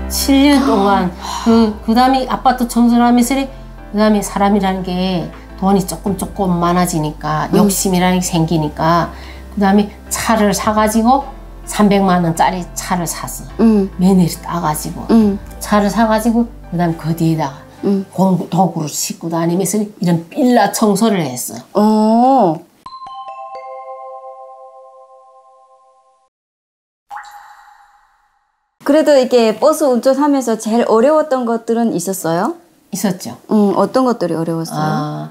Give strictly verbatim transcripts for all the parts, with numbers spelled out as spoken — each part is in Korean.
칠 년 동안 그, 그 다음에 아파트 청소를 하면서 그 다음에 사람이라는 게 돈이 조금 조금 많아지니까 음. 욕심이라는 게 생기니까 그 다음에 차를 사가지고 삼백만 원짜리 차를 샀어. 음. 며느리 따가지고 음. 차를 사가지고 그 다음에 그 뒤에다가 음. 공구 도구를 싣고 다니면서 이런 빌라 청소를 했어. 어. 그래도 이게 버스 운전하면서 제일 어려웠던 것들은 있었어요? 있었죠. 음, 어떤 것들이 어려웠어요? 아,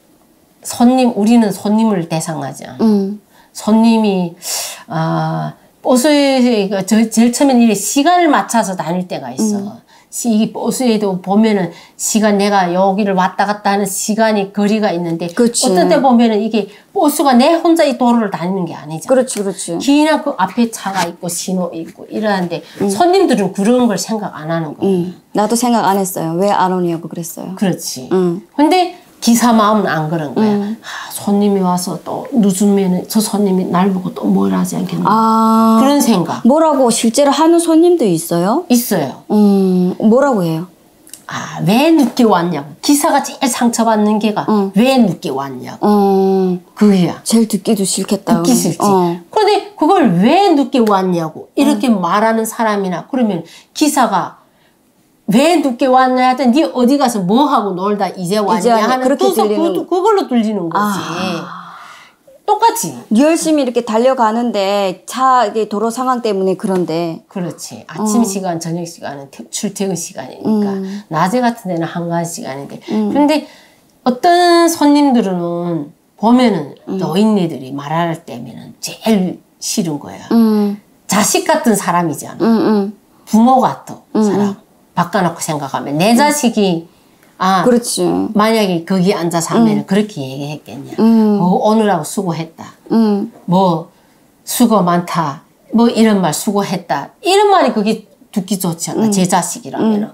손님, 우리는 손님을 대상하지 않아. 음. 손님이, 아, 버스에, 저, 제일 처음에는 이렇게 시간을 맞춰서 다닐 때가 있어. 음. 이 버스에도 보면은 시간, 내가 여기를 왔다 갔다 하는 시간이, 거리가 있는데. 그치. 어떤 때 보면은 이게 버스가 내 혼자 이 도로를 다니는 게 아니잖아. 그렇지, 그렇지. 그냥 그 앞에 차가 있고 신호 있고 이러는데 음. 손님들은 그런 걸 생각 안 하는 거야. 음. 나도 생각 안 했어요. 왜 안 오냐고 그랬어요. 그렇지. 음. 근데 기사 마음은 안 그런 거야. 음. 아, 손님이 와서 또 늦으면 저 손님이 날 보고 또 뭘 하지 않겠나. 아. 그런 생각. 뭐라고 실제로 하는 손님도 있어요? 있어요. 음, 뭐라고 해요? 아, 왜 늦게 왔냐고. 기사가 제일 상처받는 게가 응. 왜 늦게 왔냐고. 어, 그게야. 제일 듣기도 싫겠다. 듣기 싫지. 어. 그런데 그걸 왜 늦게 왔냐고 이렇게 말하는 사람이나 그러면 기사가 왜 늦게 왔냐 하더니 네 어디 가서 뭐 하고 놀다 이제 왔냐 이제 왔냐, 하는 그렇게 또 들리는 그, 그걸로 들리는 거지. 아. 똑같이. 열심히 이렇게 달려가는데 차 이게 도로 상황 때문에 그런데. 그렇지. 아침 어. 시간, 저녁 시간은 태- 출퇴근 시간이니까 음. 낮에 같은 데는 한가한 시간인데. 음. 그런데 어떤 손님들은 보면은 음. 노인네들이 말할 때면은 제일 싫은 거야. 음, 자식 같은 사람이잖아. 음, 음. 부모 같은 음. 사람. 바꿔놓고 생각하면 내 자식이 아 그렇지. 만약에 거기 앉아서 하면 그렇게 얘기했겠냐. 음. 어, 오늘하고 수고했다. 음, 뭐 수고 많다. 뭐 이런 말 수고했다. 이런 말이 그게 듣기 좋지 않나. 음. 제 자식이라면. 은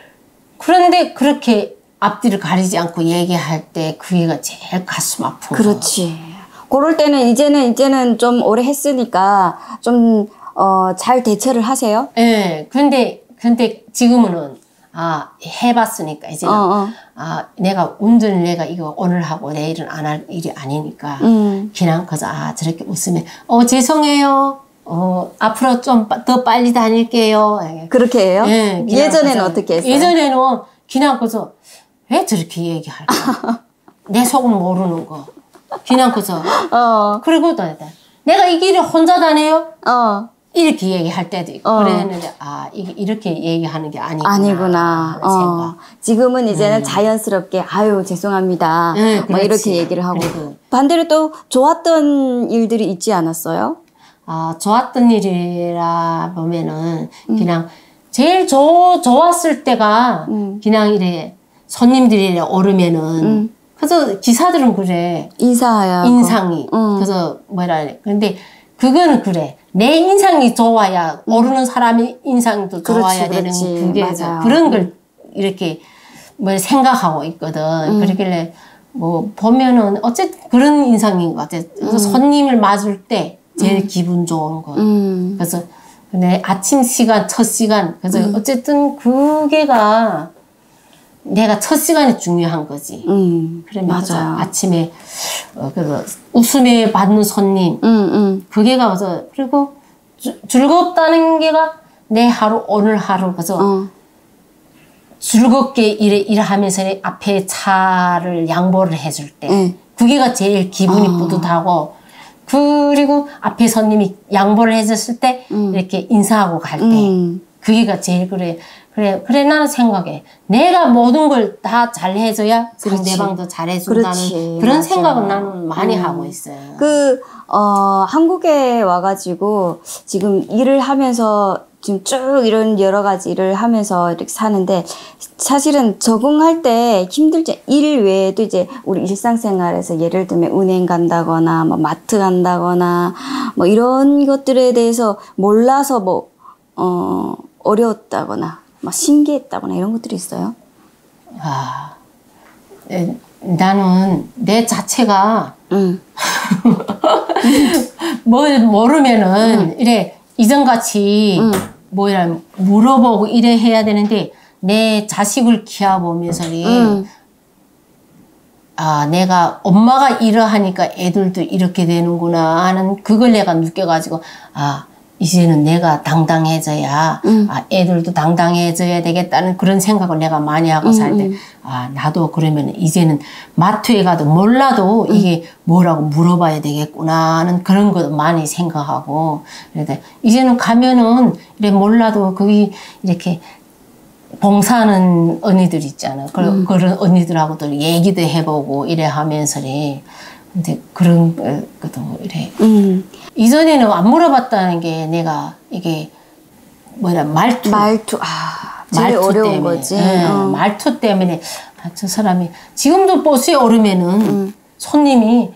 그런데 그렇게 앞뒤를 가리지 않고 얘기할 때 그게가 제일 가슴 아픈 거. 그렇지. 그럴 때는 이제는 이제는 좀 오래 했으니까 좀 어, 잘 대처를 하세요. 예. 네, 근데 근데 지금은 아 해봤으니까 이제는 어, 어. 아 내가 운전을 내가 이거 오늘 하고 내일은 안 할 일이 아니니까 음. 그냥 그저 아 저렇게 웃으면 어 죄송해요. 어 앞으로 좀 더 빨리 다닐게요. 그렇게 해요? 예, 그냥 예전에는 그저- 어떻게 했어요? 예전에는 그냥 그저 왜 저렇게 얘기할까? 내 속은 모르는 거. 그냥 그저 어, 그리고 또 내가 이 길을 혼자 다녀요? 어. 이렇게 얘기할 때도 있고 어. 그랬는데 아 이게 이렇게 얘기하는 게 아니구나 아니구나. 하는 어. 생각. 지금은 이제는 자연스럽게 아유 죄송합니다. 네, 뭐 그렇지. 이렇게 얘기를 하고 그리고. 반대로 또 좋았던 일들이 있지 않았어요? 아 좋았던 일이라 보면은 음. 그냥 제일 조, 좋았을 때가 음. 그냥 이래 손님들이 오르면은 음. 그래서 기사들은 그래 인사하야. 인상이 음. 그래서 뭐라 그래 근데 그거는 그래 내 인상이 좋아야 오르는 사람의 인상도 그렇지, 좋아야 되는 그렇지. 그게 맞아요. 그런 걸 이렇게 뭘 생각하고 있거든. 음. 그러길래 뭐 보면은 어쨌든 그런 인상인 것 같아. 그래서 손님을 맞을 때 제일 기분 좋은 거. 음. 그래서 내 아침 시간, 첫 시간. 그래서 음. 어쨌든 그게가 내가 첫 시간이 중요한 거지. 음. 그러면서 맞아요. 아침에 어, 그 웃음에 받는 손님. 음, 음. 그게가 그래서 그리고 주, 즐겁다는 게가 내 하루 오늘 하루 그래서 어. 즐겁게 일, 일하면서 앞에 차를 양보를 해줄 때 네. 그게가 제일 기분이 어. 뿌듯하고 그리고 앞에 손님이 양보를 해줬을 때 음. 이렇게 인사하고 갈 때 음. 그게가 제일 그래 그래 그래 나는 생각해 내가 모든 걸 다 잘해줘야 그렇지. 상대방도 잘해준다는 그렇지. 그런 맞아. 생각은 나는 많이 음. 하고 있어요. 그, 어, 한국에 와가지고 지금 일을 하면서 지금 쭉 이런 여러 가지 일을 하면서 이렇게 사는데 사실은 적응할 때 힘들지. 일 외에도 이제 우리 일상생활에서 예를 들면 은행 간다거나 뭐 마트 간다거나 뭐 이런 것들에 대해서 몰라서 뭐, 어, 어려웠다거나 막 신기했다거나 이런 것들이 있어요? 아, 에, 나는 내 자체가 응. 뭘 모르면은 이래 이전같이 응. 뭐야 물어보고 이래 해야 되는데 내 자식을 키워보면서는 음. 아 내가 엄마가 이러하니까 애들도 이렇게 되는구나 하는 그걸 내가 느껴가지고 아 이제는 내가 당당해져야 음. 아 애들도 당당해져야 되겠다는 그런 생각을 내가 많이 하고 살 때 아 나도 그러면 이제는 마트에 가도 몰라도 음. 이게 뭐라고 물어봐야 되겠구나 하는 그런 거 많이 생각하고 그런데 이제는 가면은 이래 몰라도 거기 이렇게 봉사하는 언니들 있잖아. 그런, 음. 그런 언니들하고도 얘기도 해보고 이래 하면서 근데 그런 것도 이래. 음. 이전에는 안 물어봤다는 게 내가 이게 뭐라 말투. 말투. 아, 제일 말투 어려운 때문에. 거지. 네, 어. 말투 때문에 아, 저 사람이 지금도 버스에 오르면은 음. 손님이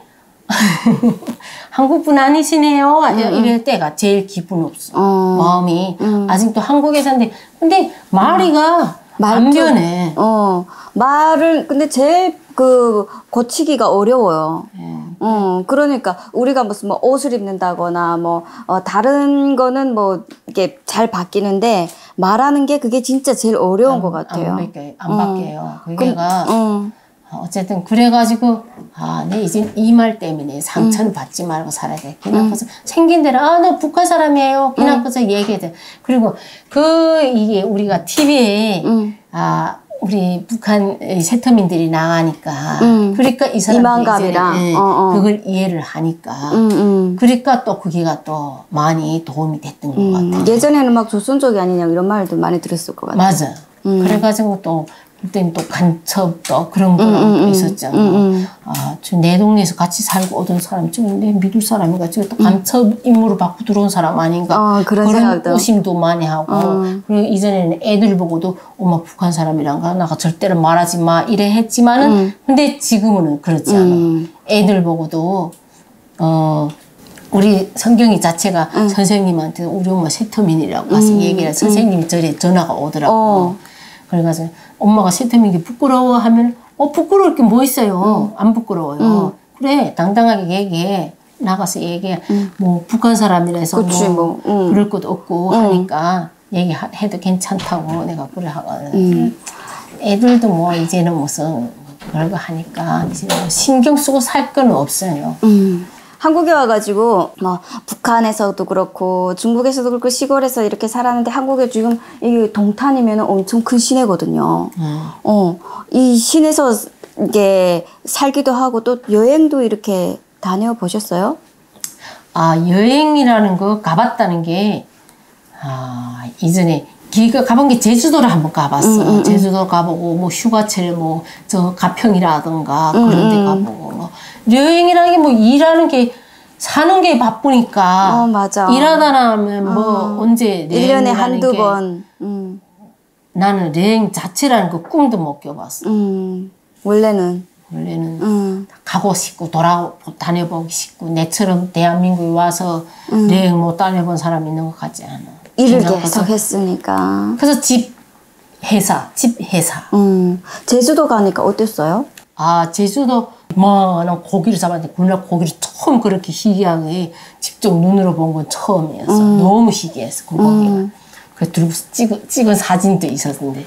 한국 분 아니시네요. 음, 이럴 때가 제일 기분 없어. 어. 마음이 음. 아직도 한국에 사는데 근데 말이가 음. 안 변해. 어 말을 근데 제일 그 고치기가 어려워요. 네. 어 그러니까 우리가 무슨 뭐 옷을 입는다거나 뭐 어, 다른 거는 뭐 이게 잘 바뀌는데 말하는 게 그게 진짜 제일 어려운 안, 것 같아요. 안, 바뀌어요. 안 어. 바뀌어요. 그게가 어. 어쨌든 그래가지고 아, 내 이제 이 말 때문에 상처는 음. 받지 말고 살아야 돼. 그냥 음. 생긴 대로 아, 너 북한 사람이에요. 그냥 음. 그래서 얘기해 돼. 그리고 그 이게 우리가 티비에 음. 아 우리 북한 세터민들이 나가니까 음. 그러니까 이 사람들이 이제 예, 어, 어. 그걸 이해를 하니까 음, 음. 그러니까 또 그게가 또 많이 도움이 됐던 것 음. 같아요. 예전에는 막 조선족이 아니냐 이런 말도 많이 들었을 것 같아요. 맞아. 음. 그래가지고 또 그때는 또 간첩 또 그런 거 음, 음, 있었잖아. 음, 음. 아, 내 동네에서 같이 살고 오던 사람 지금 내 믿을 사람인가 지금 또 간첩 임무를 받고 들어온 사람 아닌가. 어, 그런, 그런 의심도 많이 하고. 어. 그리고 이전에는 애들 보고도 엄마 북한 사람이란가 나가 절대로 말하지 마 이래 했지만은 음. 근데 지금은 그렇지 않아. 음. 애들 보고도 어 우리 성경이 자체가 음. 선생님한테 우리 엄마 세터민이라고 가서 음. 얘기를 선생님이 저래 전화가 오더라고. 어. 그래가지고 엄마가 세터민이 부끄러워하면 어 부끄러울 게 뭐 있어요. 음. 안 부끄러워요. 음. 그래 당당하게 얘기해. 나가서 얘기해. 음. 뭐 북한 사람이라서 뭐, 뭐. 음. 그럴 것도 없고 음. 하니까 얘기해도 괜찮다고 내가 그래 하거든. 음. 애들도 뭐 이제는 무슨 그런 거 하니까 이제 뭐 신경 쓰고 살 건 없어요. 음. 한국에 와가지고 뭐 북한에서도 그렇고 중국에서도 그렇고 시골에서 이렇게 살았는데 한국에 지금 이 동탄이면 엄청 큰 시내거든요. 음. 어, 이 시내에서 이게 살기도 하고 또 여행도 이렇게 다녀보셨어요? 아 여행이라는 거 가봤다는 게 아, 이전에 기가 가본 게 제주도를 한번 가봤어. 음, 음, 제주도 가보고 뭐 휴가철 뭐 저 가평이라든가 음, 그런 데 가보고 뭐 여행이라는 게 뭐 일하는 게 사는 게 바쁘니까 어, 맞아. 일하다 나면 뭐 어. 언제 일 년에 한두 번 음. 나는 여행 자체라는 거 꿈도 못 껴봤어. 음. 원래는 원래는 음. 가고 싶고 돌아 다녀보고 싶고 내처럼 대한민국에 와서 음. 여행 못 다녀본 사람 있는 것 같지 않아. 일을 계속 했으니까. 그래서 집 회사, 집 회사. 음. 제주도 가니까 어땠어요? 아 제주도 많은 고기를 잡았는데 그날 고기를 처음 그렇게 희귀하게 직접 눈으로 본 건 처음이었어. 음. 너무 희귀했어 그 고기가. 음. 그래서 들고 찍은, 찍은 사진도 있었는데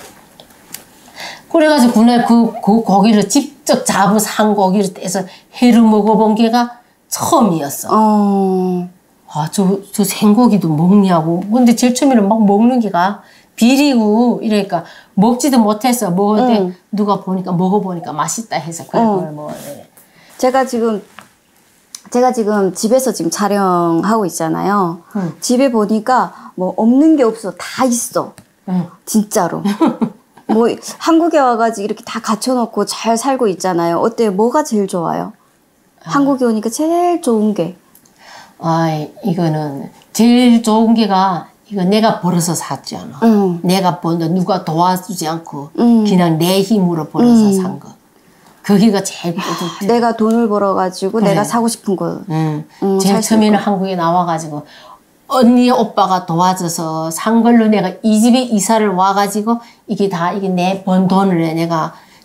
그래가지고 그날 그, 그 고기를 직접 잡은 산 고기를 떼서 회로 먹어본 게가 처음이었어. 어. 아, 저, 저 생고기도 먹냐고. 근데 제일 처음에는 막 먹는 게가 비리고 이러니까 먹지도 못했어. 먹었는데 응. 누가 보니까 먹어보니까 맛있다 해서 그걸 어. 먹어요. 제가 지금 제가 지금 집에서 지금 촬영하고 있잖아요. 응. 집에 보니까 뭐 없는 게 없어. 다 있어. 응. 진짜로. 뭐 한국에 와가지고 이렇게 다 갖춰놓고 잘 살고 있잖아요. 어때요? 뭐가 제일 좋아요? 아. 한국에 오니까 제일 좋은 게. 아, 이거는 제일 좋은 게가 이거 내가 벌어서 샀지 않아. 응. 내가 번다 누가 도와주지 않고 응. 그냥 내 힘으로 벌어서 응. 산 거. 그게가 제일 뿌듯해. 내가 돈을 벌어가지고 그래. 내가 사고 싶은 거. 응. 응, 제일 처음에는 한국에 나와가지고 언니 오빠가 도와줘서 산 걸로 내가 이 집에 이사를 와가지고 이게 다 이게 내 번 돈을 내가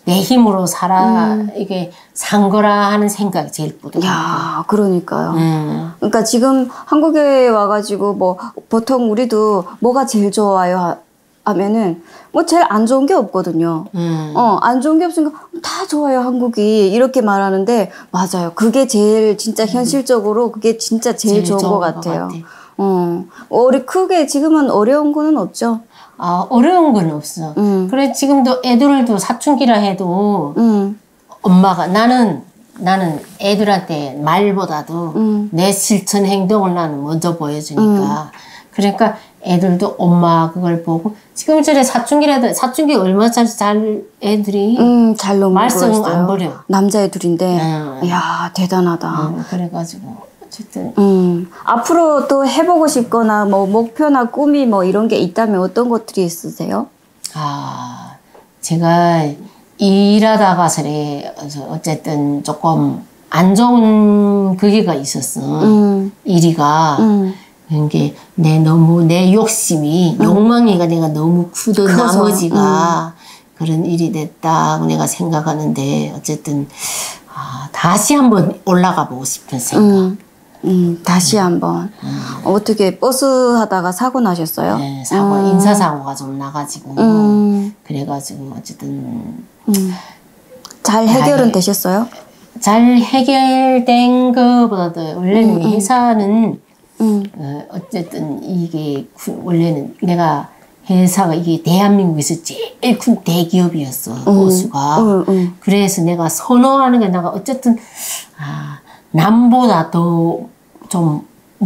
내 힘으로 살아 음. 이게 산 거라 하는 생각이 제일 뿌듯해요. 야, 그러니까요. 음. 그러니까 지금 한국에 와가지고 뭐 보통 우리도 뭐가 제일 좋아요 하면은 뭐 제일 안 좋은 게 없거든요. 음. 어, 안 좋은 게 없으니까 다 좋아요 한국이 이렇게 말하는데 맞아요. 그게 제일 진짜 현실적으로 그게 진짜 제일, 제일 좋은, 좋은 것 같아요. 것 같아. 어, 우리 크게 지금은 어려운 거는 없죠. 아, 어려운 건 없어. 음. 그래, 지금도 애들도 사춘기라 해도, 음. 엄마가, 나는, 나는 애들한테 말보다도 음. 내 실천 행동을 나는 먼저 보여주니까. 음. 그러니까 애들도 엄마 그걸 보고, 지금 전에 사춘기라도, 사춘기 얼마짜리 잘 애들이. 음, 잘 넘고 말썽 안 버려. 남자애들인데. 음. 이야, 대단하다. 음, 그래가지고. 어쨌든. 음, 앞으로 또 해보고 싶거나 뭐 목표나 꿈이 뭐 이런 게 있다면 어떤 것들이 있으세요? 아, 제가 일하다가 서래 어쨌든 조금 안 좋은 그게가 있었어. 음. 일이가. 음. 이게 내 너무 내 욕심이 음. 욕망이가 내가 너무 크던 커서. 나머지가 음. 그런 일이 됐다 내가 생각하는데 어쨌든 아, 다시 한번 올라가 보고 싶은 생각. 음. 음, 다시 한번. 음. 어떻게 버스 하다가 사고 나셨어요? 네, 사고, 음. 인사사고가 좀 나가지고. 음. 그래가지고, 어쨌든. 음. 잘 해결은 잘, 되셨어요? 잘 해결된 것보다도, 원래는 음, 회사는, 음. 어, 어쨌든 이게, 원래는 내가 회사가 이게 대한민국에서 제일 큰 대기업이었어, 음. 버스가. 음, 음. 그래서 내가 선호하는 게 내가 어쨌든, 아, 남보다 더 좀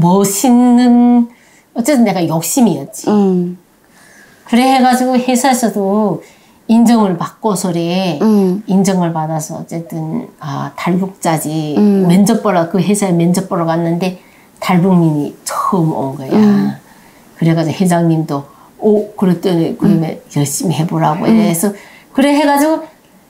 멋있는 어쨌든 내가 욕심이었지. 음. 그래 해가지고 회사에서도 인정을 받고서래 음. 인정을 받아서 어쨌든 아 달북자지 음. 면접 보러 그 회사에 면접 보러 갔는데 달북민이 처음 온 거야. 음. 그래가지고 회장님도 오 그랬더니 그러면 음. 열심히 해보라고 해서 그래 해가지고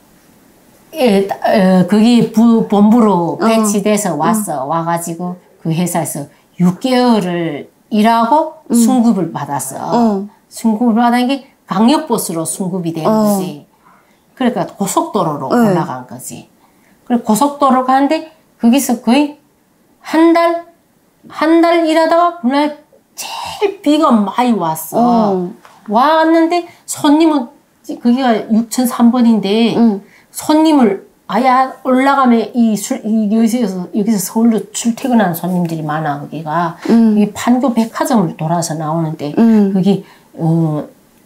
예, 어, 거기 부, 본부로 배치돼서 어. 왔어. 어. 와가지고 그 회사에서 육 개월을 일하고 음. 승급을 받았어. 어. 승급을 받은 게 강력버스로 승급이 된 어. 거지. 그러니까 고속도로로 네. 올라간 거지. 그래 고속도로 가는데 거기서 거의 한 달, 한 달 일하다가 그날 제일 비가 많이 왔어. 어. 왔는데 손님은 거기가 육천삼 번인데 음. 손님을 아예 올라가면 이 술, 이 여기서, 여기서 서울로 출퇴근하는 손님들이 많아, 거기가. 음. 이 판교 백화점을 돌아서 나오는데, 음. 거기, 어,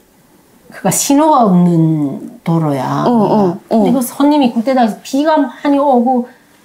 그가 신호가 없는 도로야. 어, 어, 어. 근데 그 손님이 그때다 비가 많이 오고,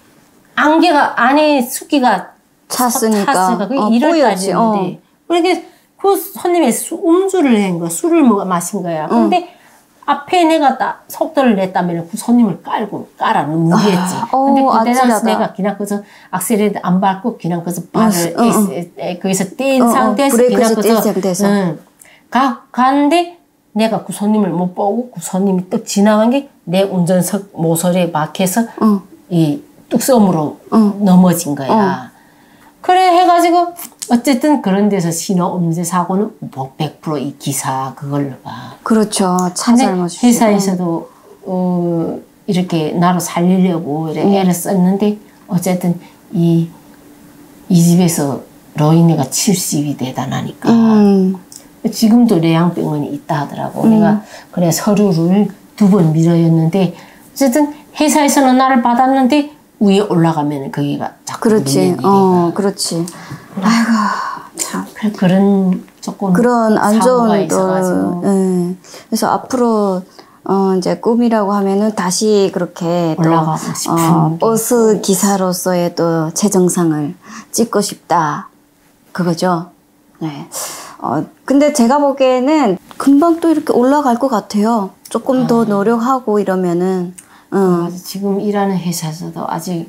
안개가, 안에 습기가 찼으니까. 찼으니까. 그게 어, 일월 달이었는데. 어. 그렇게 그 손님이 수, 음주를 한 거야. 술을 먹어 마신 거야. 근데, 어. 앞에 내가 딱 속도를 냈다면 그 손님을 깔고 깔아 무리했지. 아, 근데 그때 당시 내가 그냥 그래서 악셀레이터 안 밟고 그냥 그래서 발을 어, 어, 어. 거기서 뗀 어, 상태에서 그냥 그래서 응. 가 가는데 내가 그 손님을 못 보고 그 손님이 뚝 지나간 게 내 운전석 모서리에 막혀서 어. 이 뚝섬으로 어. 넘어진 거야. 어. 그래 해가지고 어쨌든 그런 데서 신호 음주 사고는 뭐 백 퍼센트 이 기사 그걸로 봐. 그렇죠. 차 잘못 주시고. 회사에서도 어, 이렇게 나를 살리려고 이렇게 음. 애를 썼는데 어쨌든 이, 이 집에서 노인네가 칠십이 되다나니까 음. 지금도 뇌양병원이 있다 하더라고. 음. 내가 그래 서류를 두 번 미뤄였는데 어쨌든 회사에서는 나를 받았는데 위에 올라가면 거기가 자꾸 그렇지. 어, 그렇지. 아이고 참 그런 조금 그런 안 좋은 또 예. 그래서 앞으로 어 이제 꿈이라고 하면은 다시 그렇게 올라가고 싶은 어, 버스 기사로서의 또 최정상을 찍고 싶다 그거죠. 네. 어 근데 제가 보기에는 금방 또 이렇게 올라갈 것 같아요. 조금 아. 더 노력하고 이러면은. 어. 지금 일하는 회사에서도 아직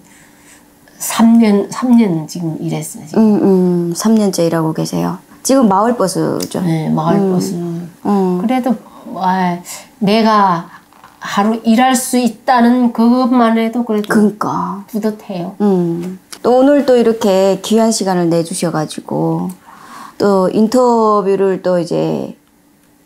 삼 년, 삼 년 지금 일했어요. 지금. 음, 음, 삼 년째 일하고 계세요. 지금 마을버스죠? 네, 마을버스. 음. 음. 그래도, 아, 내가 하루 일할 수 있다는 그것만 해도 그래도 그러니까. 뿌듯해요. 음. 또 오늘 또 이렇게 귀한 시간을 내주셔가지고 또 인터뷰를 또 이제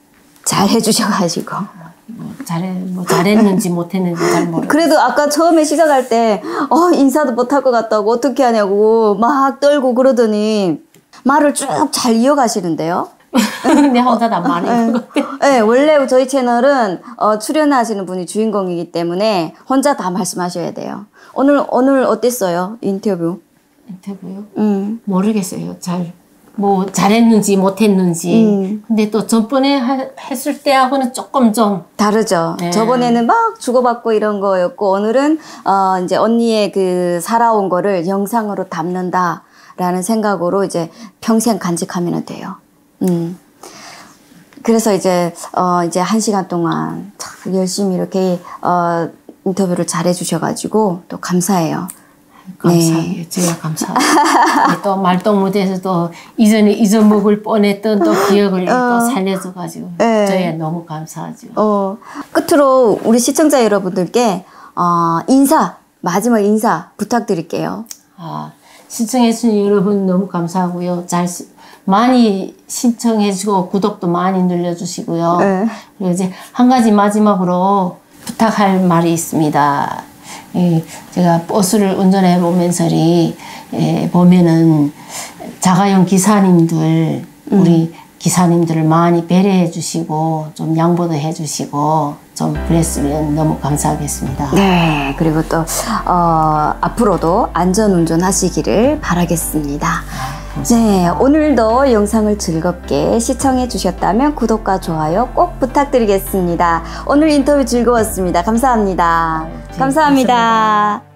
잘 해주셔가지고. 뭐 잘해, 뭐 잘했는지 못했는지 잘 모르겠어요. 그래도 아까 처음에 시작할 때, 어, 인사도 못할 것 같다고 어떻게 하냐고 막 떨고 그러더니 말을 쭉 잘 이어가시는데요. 내 혼자 다 많은 것 같아. 네, 원래 저희 채널은 어, 출연하시는 분이 주인공이기 때문에 혼자 다 말씀하셔야 돼요. 오늘, 오늘 어땠어요? 인터뷰? 인터뷰요? 음. 모르겠어요. 잘, 뭐, 잘했는지 못했는지. 음. 근데 또 전번에 하, 했을 때하고는 조금 좀. 다르죠. 네. 저번에는 막 주고받고 이런 거였고, 오늘은, 어, 이제 언니의 그 살아온 거를 영상으로 담는다라는 생각으로 이제 평생 간직하면 돼요. 음. 그래서 이제, 어, 이제 한 시간 동안 참 열심히 이렇게, 어, 인터뷰를 잘 해주셔가지고 또 감사해요. 감사해요. 네. 제가 감사해요. 또 말동 무대에서도 이전에 잊어먹을 뻔했던 또 기억을 어. 또 살려줘가지고 네. 저희가 너무 감사하죠. 어, 끝으로 우리 시청자 여러분들께, 어, 인사, 마지막 인사 부탁드릴게요. 아, 신청해주신 여러분 너무 감사하고요. 잘, 시- 많이 신청해주고 구독도 많이 눌러주시고요. 네. 그리고 이제 한 가지 마지막으로 부탁할 말이 있습니다. 예, 제가 버스를 운전해 보면서리 예, 보면은 자가용 기사님들 우리 기사님들을 많이 배려해 주시고 좀 양보도 해 주시고 좀 그랬으면 너무 감사하겠습니다. 네, 그리고 또, 어, 앞으로도 안전운전 하시기를 바라겠습니다. 네, 오늘도 영상을 즐겁게 시청해 주셨다면 구독과 좋아요 꼭 부탁드리겠습니다. 오늘 인터뷰 즐거웠습니다. 감사합니다. 네, 감사합니다. 감사합니다.